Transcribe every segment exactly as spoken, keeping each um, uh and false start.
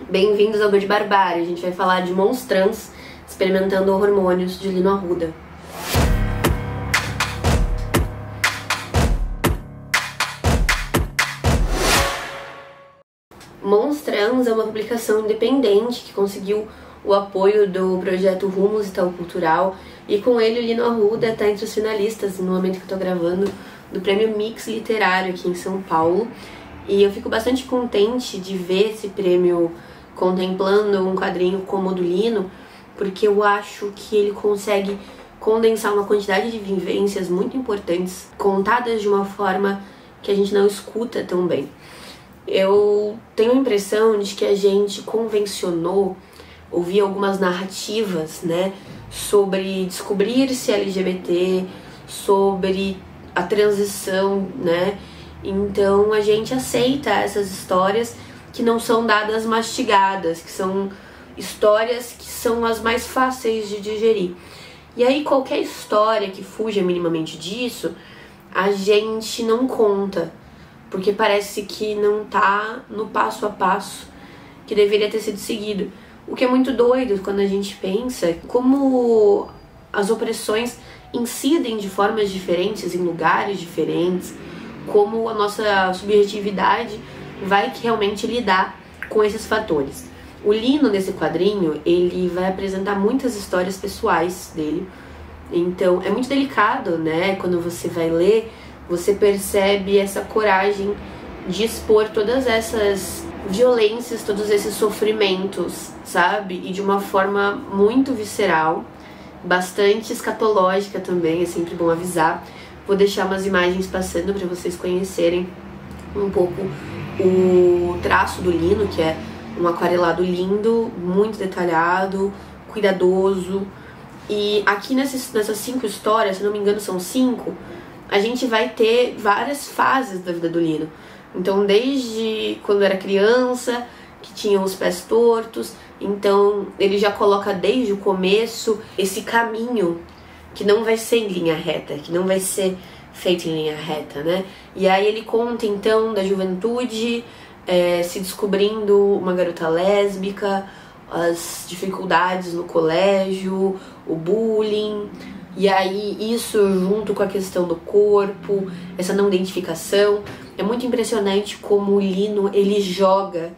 Bem-vindos ao Bird Barbárie. A gente vai falar de monstrãs experimentando hormônios de Lino Arruda. Monstrãs é uma publicação independente que conseguiu o apoio do projeto Rumos Itaú Cultural, e com ele o Lino Arruda está entre os finalistas, no momento que eu tô gravando, do Prêmio Mix Literário aqui em São Paulo. E eu fico bastante contente de ver esse prêmio contemplando um quadrinho como o do Lino, porque eu acho que ele consegue condensar uma quantidade de vivências muito importantes, contadas de uma forma que a gente não escuta tão bem. Eu tenho a impressão de que a gente convencionou ouvir algumas narrativas, né, sobre descobrir-se L G B T, sobre a transição, né? Então a gente aceita essas histórias que não são dadas mastigadas, que são histórias que são as mais fáceis de digerir. E aí qualquer história que fuja minimamente disso, a gente não conta, porque parece que não tá no passo a passo que deveria ter sido seguido. O que é muito doido quando a gente pensa como as opressões incidem de formas diferentes, em lugares diferentes, como a nossa subjetividade vai realmente lidar com esses fatores. O Lino, nesse quadrinho, ele vai apresentar muitas histórias pessoais dele. Então é muito delicado, né? Quando você vai ler, você percebe essa coragem de expor todas essas violências, todos esses sofrimentos, sabe? E de uma forma muito visceral, bastante escatológica também, é sempre bom avisar. Vou deixar umas imagens passando para vocês conhecerem um pouco o traço do Lino, que é um aquarelado lindo, muito detalhado, cuidadoso. E aqui nessas, nessas cinco histórias, se não me engano são cinco, a gente vai ter várias fases da vida do Lino. Então desde quando era criança, que tinha os pés tortos, então ele já coloca desde o começo esse caminho que não vai ser em linha reta, que não vai ser feito em linha reta, né? E aí ele conta então da juventude, é, se descobrindo uma garota lésbica, as dificuldades no colégio, o bullying, e aí isso junto com a questão do corpo, essa não identificação. É muito impressionante como o Lino, ele joga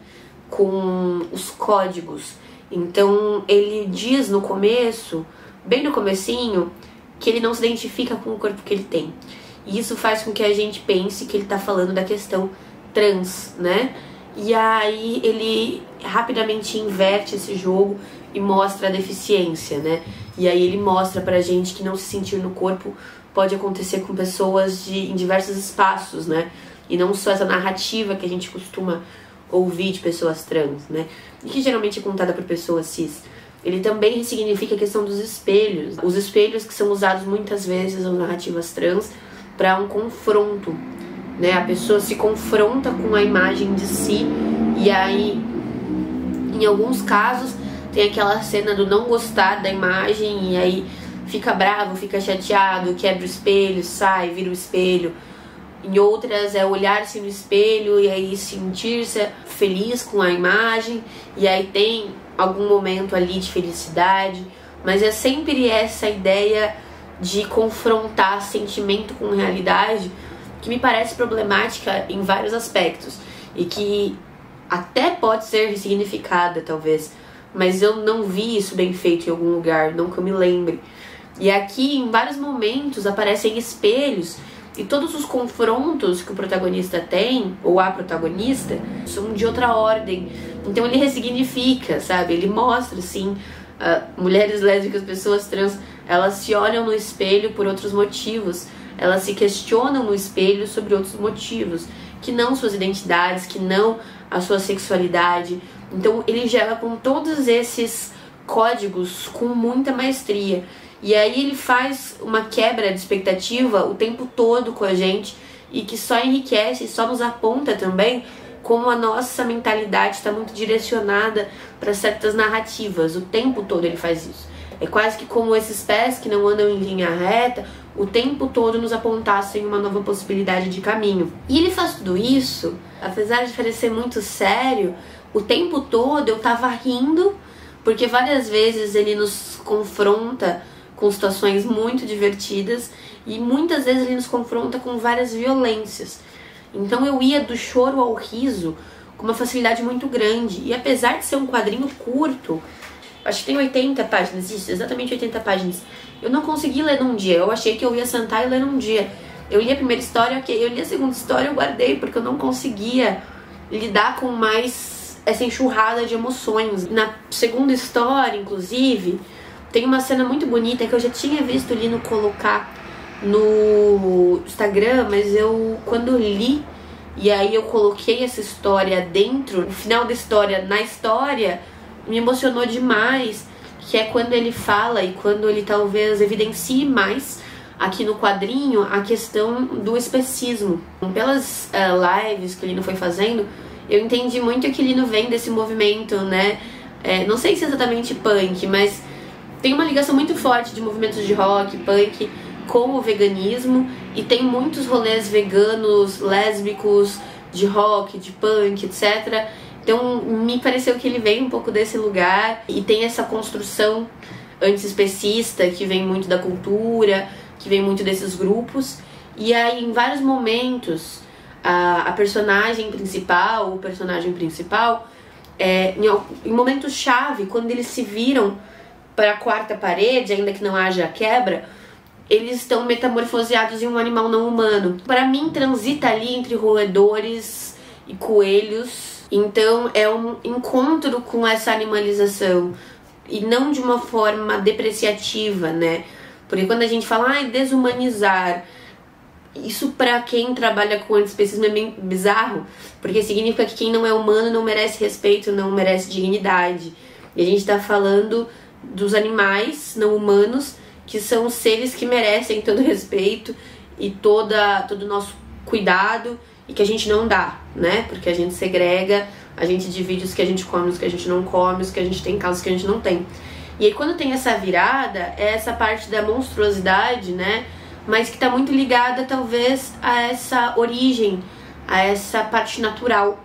com os códigos. Então ele diz no começo, bem no comecinho, que ele não se identifica com o corpo que ele tem. E isso faz com que a gente pense que ele tá falando da questão trans, né? E aí ele rapidamente inverte esse jogo e mostra a deficiência, né? E aí ele mostra pra gente que não se sentir no corpo pode acontecer com pessoas de, em diversos espaços, né? E não só essa narrativa que a gente costuma ouvir de pessoas trans, né? E que geralmente é contada por pessoas cis. Ele também ressignifica a questão dos espelhos. Os espelhos que são usados muitas vezes nas narrativas trans para um confronto, né? A pessoa se confronta com a imagem de si e aí, em alguns casos, tem aquela cena do não gostar da imagem e aí fica bravo, fica chateado, quebra o espelho, sai, vira o espelho. Em outras é olhar-se no espelho e aí sentir-se feliz com a imagem, e aí tem algum momento ali de felicidade, mas é sempre essa ideia de confrontar sentimento com realidade que me parece problemática em vários aspectos e que até pode ser ressignificada talvez, mas eu não vi isso bem feito em algum lugar, não que eu me lembre. E aqui em vários momentos aparecem espelhos e todos os confrontos que o protagonista tem, ou a protagonista, são de outra ordem. Então ele ressignifica, sabe? Ele mostra, assim, uh, mulheres lésbicas, pessoas trans, elas se olham no espelho por outros motivos. Elas se questionam no espelho sobre outros motivos, que não suas identidades, que não a sua sexualidade. Então ele joga com todos esses códigos com muita maestria. E aí ele faz uma quebra de expectativa o tempo todo com a gente e que só enriquece e só nos aponta também como a nossa mentalidade está muito direcionada para certas narrativas. O tempo todo ele faz isso. É quase que como esses pés que não andam em linha reta, o tempo todo nos apontassem uma nova possibilidade de caminho. E ele faz tudo isso, apesar de parecer muito sério, o tempo todo eu tava rindo, porque várias vezes ele nos confronta com situações muito divertidas e muitas vezes ele nos confronta com várias violências. Então eu ia do choro ao riso com uma facilidade muito grande. E apesar de ser um quadrinho curto, acho que tem oitenta páginas, isso, exatamente oitenta páginas, eu não consegui ler num dia. Eu achei que eu ia sentar e ler num dia. Eu li a primeira história, ok, eu li a segunda história, eu guardei, porque eu não conseguia lidar com mais essa enxurrada de emoções. Na segunda história, inclusive, tem uma cena muito bonita que eu já tinha visto o Lino colocar no Instagram, mas eu, quando li, e aí eu coloquei essa história dentro, o final da história na história, me emocionou demais, que é quando ele fala e quando ele talvez evidencie mais aqui no quadrinho a questão do especismo. Pelas uh, lives que o Lino foi fazendo, eu entendi muito que o Lino vem desse movimento, né? É, não sei se é exatamente punk, mas tem uma ligação muito forte de movimentos de rock, punk, com o veganismo, e tem muitos rolês veganos, lésbicos, de rock, de punk, etcétera. Então me pareceu que ele vem um pouco desse lugar e tem essa construção antiespecista que vem muito da cultura, que vem muito desses grupos. E aí em vários momentos a, a personagem principal, o personagem principal, é, em, em momentos chave, quando eles se viram para a quarta parede, ainda que não haja quebra, eles estão metamorfoseados em um animal não humano. Para mim, transita ali entre roedores e coelhos. Então é um encontro com essa animalização, e não de uma forma depreciativa, né? Porque quando a gente fala, ah, desumanizar, isso pra quem trabalha com antiespecismo é bem bizarro, porque significa que quem não é humano não merece respeito, não merece dignidade. E a gente tá falando dos animais não humanos, que são seres que merecem todo respeito e toda, todo o nosso cuidado, e que a gente não dá, né? Porque a gente segrega, a gente divide os que a gente come, os que a gente não come, os que a gente tem em casa, os que a gente não tem. E aí quando tem essa virada, é essa parte da monstruosidade, né? Mas que tá muito ligada, talvez, a essa origem, a essa parte natural.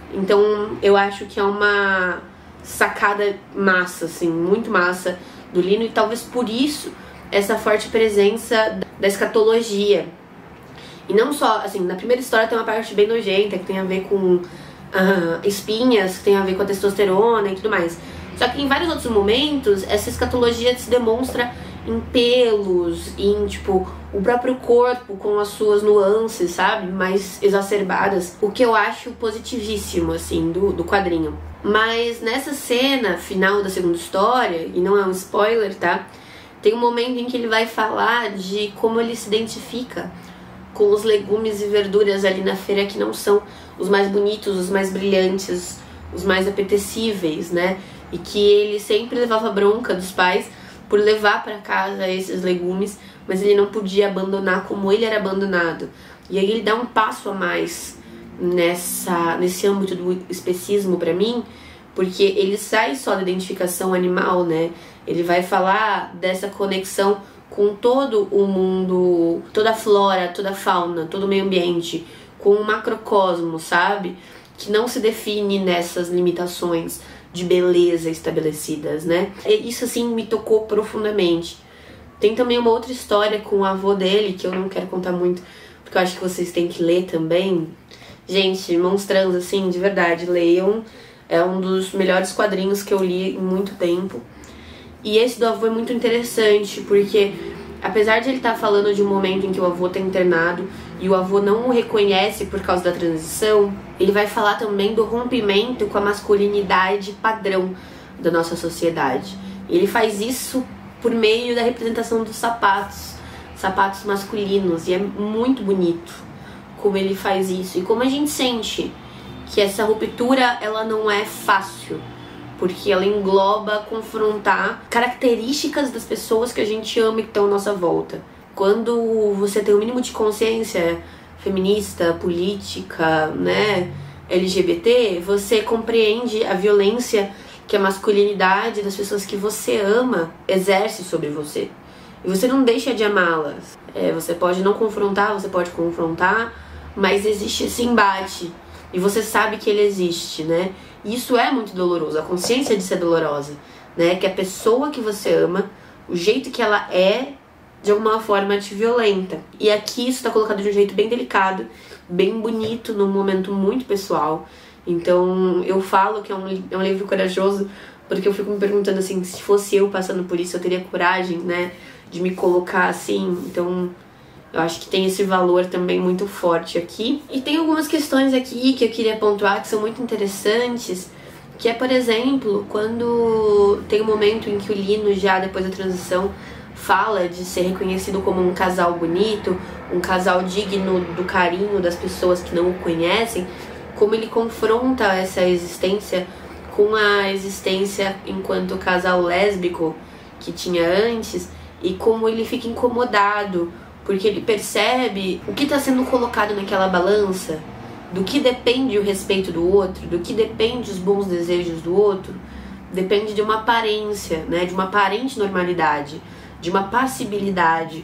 Então eu acho que é uma sacada massa, assim, muito massa do Lino, e talvez por isso essa forte presença da escatologia. E não só, assim, na primeira história tem uma parte bem nojenta, que tem a ver com uh, espinhas, que tem a ver com a testosterona e tudo mais. Só que em vários outros momentos, essa escatologia se demonstra em pelos, em, tipo, o próprio corpo com as suas nuances, sabe? Mais exacerbadas. O que eu acho positivíssimo, assim, do, do quadrinho. Mas nessa cena final da segunda história, e não é um spoiler, tá? Tem um momento em que ele vai falar de como ele se identifica com os legumes e verduras ali na feira que não são os mais bonitos, os mais brilhantes, os mais apetecíveis, né? E que ele sempre levava bronca dos pais por levar para casa esses legumes, mas ele não podia abandonar como ele era abandonado. E aí ele dá um passo a mais nessa, nesse âmbito do especismo para mim, porque ele sai só da identificação animal, né? Ele vai falar dessa conexão com todo o mundo, toda a flora, toda a fauna, todo o meio ambiente, com o macrocosmo, sabe? Que não se define nessas limitações de beleza estabelecidas, né? E isso, assim, me tocou profundamente. Tem também uma outra história com o avô dele, que eu não quero contar muito, porque eu acho que vocês têm que ler também. Gente, Monstrans, assim, de verdade, leiam. É um dos melhores quadrinhos que eu li em muito tempo. E esse do avô é muito interessante, porque apesar de ele estar falando de um momento em que o avô está internado e o avô não o reconhece por causa da transição, ele vai falar também do rompimento com a masculinidade padrão da nossa sociedade. E ele faz isso por meio da representação dos sapatos, sapatos masculinos, e é muito bonito como ele faz isso. E como a gente sente que essa ruptura, ela não é fácil, porque ela engloba confrontar características das pessoas que a gente ama e que estão à nossa volta. Quando você tem o mínimo de consciência feminista, política, né, L G B T, você compreende a violência que a masculinidade das pessoas que você ama exerce sobre você. E você não deixa de amá-las. É, você pode não confrontar, você pode confrontar, mas existe esse embate. E você sabe que ele existe, né? E isso é muito doloroso, a consciência de ser dolorosa, né? Que a pessoa que você ama, o jeito que ela é, de alguma forma te violenta. E aqui isso tá colocado de um jeito bem delicado, bem bonito, num momento muito pessoal. Então eu falo que é um, é um livro corajoso, porque eu fico me perguntando assim, se fosse eu passando por isso, eu teria coragem, né, de me colocar assim. Então eu acho que tem esse valor também muito forte aqui. E tem algumas questões aqui que eu queria pontuar que são muito interessantes, que é, por exemplo, quando tem um momento em que o Lino, já depois da transição, fala de ser reconhecido como um casal bonito, um casal digno do carinho das pessoas que não o conhecem, como ele confronta essa existência com a existência enquanto casal lésbico que tinha antes, e como ele fica incomodado, porque ele percebe o que está sendo colocado naquela balança, do que depende o respeito do outro, do que depende os bons desejos do outro, depende de uma aparência, né, de uma aparente normalidade, de uma passibilidade.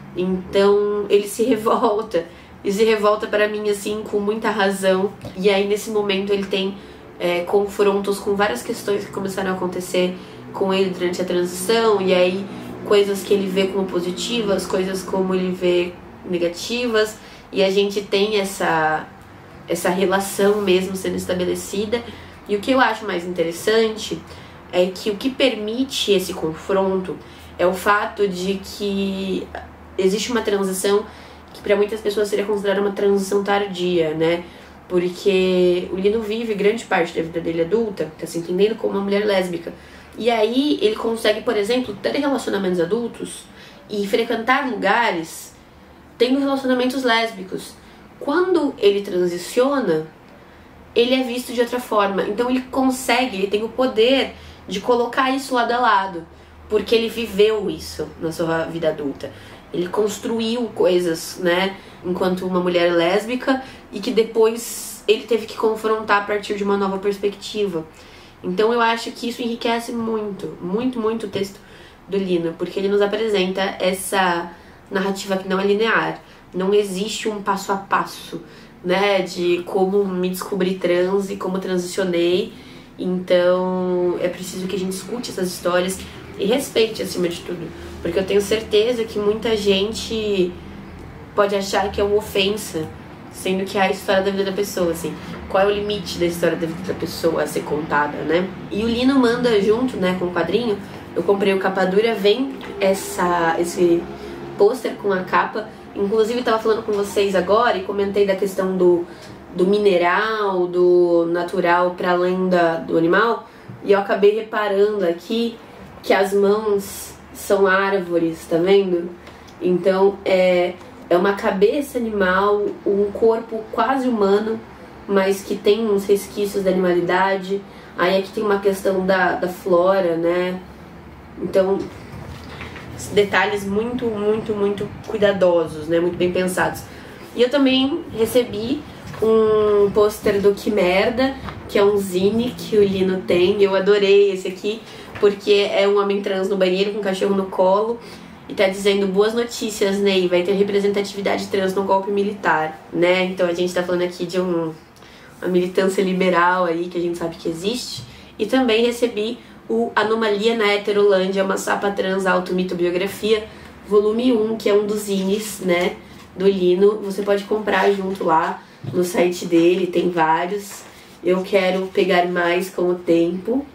Então ele se revolta, e se revolta para mim assim com muita razão. E aí nesse momento ele tem é, confrontos com várias questões que começaram a acontecer com ele durante a transição, e aí coisas que ele vê como positivas, coisas como ele vê negativas, e a gente tem essa, essa relação mesmo sendo estabelecida. E o que eu acho mais interessante é que o que permite esse confronto é o fato de que existe uma transição que para muitas pessoas seria considerada uma transição tardia, né? Porque o Lino vive grande parte da vida dele adulta, tá se entendendo como uma mulher lésbica. E aí ele consegue, por exemplo, ter relacionamentos adultos e frequentar lugares tendo relacionamentos lésbicos. Quando ele transiciona, ele é visto de outra forma. Então ele consegue, ele tem o poder de colocar isso lado a lado, porque ele viveu isso na sua vida adulta. Ele construiu coisas, né, enquanto uma mulher lésbica, e que depois ele teve que confrontar a partir de uma nova perspectiva. Então eu acho que isso enriquece muito, muito, muito o texto do Lino, porque ele nos apresenta essa narrativa que não é linear. Não existe um passo a passo, né, de como me descobri trans e como transicionei. Então é preciso que a gente escute essas histórias e respeite acima de tudo, porque eu tenho certeza que muita gente pode achar que é uma ofensa, sendo que é a história da vida da pessoa, assim, qual é o limite da história da vida da pessoa a ser contada, né? E o Lino manda junto, né, com o quadrinho. Eu comprei o capa dura, vem essa, esse pôster com a capa. Inclusive eu tava falando com vocês agora e comentei da questão do, do mineral, do natural para além da, do animal, e eu acabei reparando aqui que as mãos são árvores, tá vendo? Então é, é uma cabeça animal, um corpo quase humano, mas que tem uns resquícios da animalidade. Aí aqui tem uma questão da, da flora, né? Então, detalhes muito, muito, muito cuidadosos, né? Muito bem pensados. E eu também recebi um pôster do Que Merda, que é um zine que o Lino tem. Eu adorei esse aqui, porque é um homem trans no banheiro com um cachorro no colo e tá dizendo: boas notícias, Ney, vai ter representatividade trans no golpe militar, né? Então a gente tá falando aqui de um, uma militância liberal aí que a gente sabe que existe. E também recebi o Anomalia na Heterolândia, uma sapa trans automitobiografia, volume um, que é um dos zines, né, do Lino. Você pode comprar junto lá no site dele, tem vários. Eu quero pegar mais com o tempo.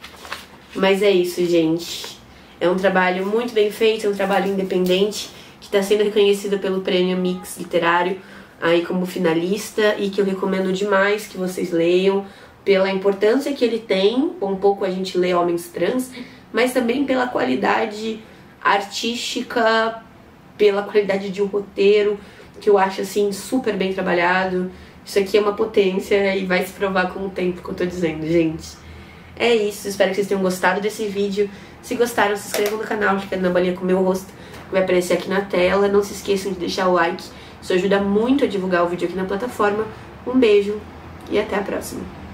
Mas é isso, gente. É um trabalho muito bem feito, é um trabalho independente, que está sendo reconhecido pelo Prêmio Mix Literário aí como finalista, e que eu recomendo demais que vocês leiam, pela importância que ele tem. Um pouco a gente lê homens trans, mas também pela qualidade artística, pela qualidade de um roteiro, que eu acho assim super bem trabalhado. Isso aqui é uma potência e vai se provar com o tempo que eu tô dizendo, gente. É isso, espero que vocês tenham gostado desse vídeo. Se gostaram, se inscrevam no canal, clicando na bolinha com o meu rosto, que vai aparecer aqui na tela. Não se esqueçam de deixar o like, isso ajuda muito a divulgar o vídeo aqui na plataforma. Um beijo e até a próxima.